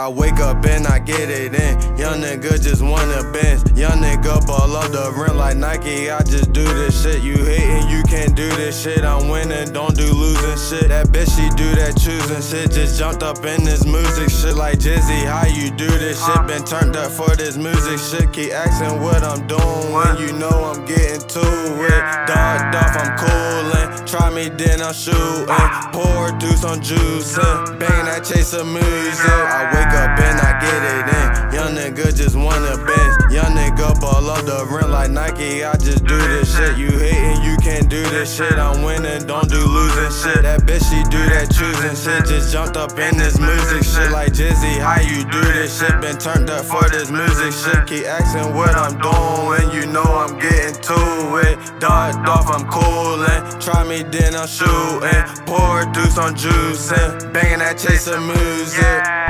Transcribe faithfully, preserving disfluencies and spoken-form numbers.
wake up and I get it in. Young nigga just wanna Benz. Young nigga ball up the rim like Nike. I just do this shit. You hating, you can't do this shit. I'm winning, don't do losing shit. That bitch, she do that choosing shit. Just jumped up in this music shit like Jizzy. How you do this shit? Been turned up for this music shit. Keep asking what I'm doing when you know I'm getting to it. Dogged off, I'm coolin'. Try me, then I'm shooting. Pour deuce on juicing. Bangin' that chase of music. I wake up and I get it in. Young nigga just wanna Benz. Young nigga ball up the rim like Nike. I just do this shit. You hating, you can't do this shit. I'm winning, don't do losing shit. That bitch, she do that choosing shit. Just jumped up in this music shit like Jizzy. How you do this shit? Been turned up for this music shit. Keep asking what I'm doing when you know I'm getting to it. Dogged off, I'm coolin'. Try me, then I'm shooting. Pour deuce on juicing. Bangin' that chase of music.